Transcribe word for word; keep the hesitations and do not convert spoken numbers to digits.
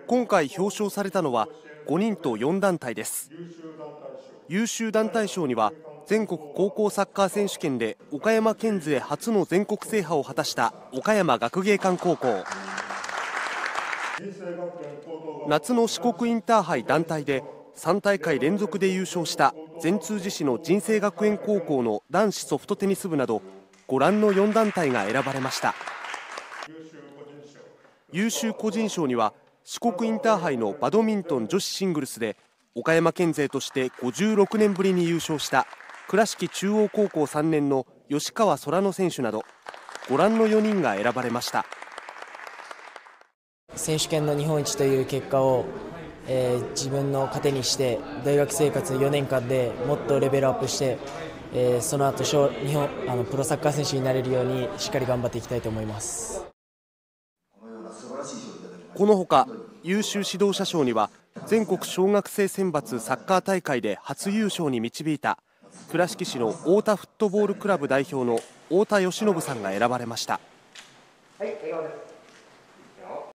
今回表彰されたのはごにんとよん団体です。優秀団体賞には全国高校サッカー選手権で岡山県勢初の全国制覇を果たした岡山学芸館高校、夏の四国インターハイ団体でさん大会連続で優勝した善通寺市の尽誠学園高校の男子ソフトテニス部などご覧のよん団体が選ばれました。優秀個人賞には四国インターハイのバドミントン女子シングルスで岡山県勢としてごじゅうろくねんぶりに優勝した倉敷中央高校さんねんの吉川空乃選手などご覧のよにんが選ばれました。 選手権の日本一という結果を、えー、自分の糧にして大学生活よねんかんでもっとレベルアップして、えー、その後日本あのプロサッカー選手になれるようにしっかり頑張っていきたいと思います。 このほか優秀指導者賞には全国小学生選抜サッカー大会で初優勝に導いた倉敷市の太田フットボールクラブ代表の太田義信さんが選ばれました。 はい、笑顔です。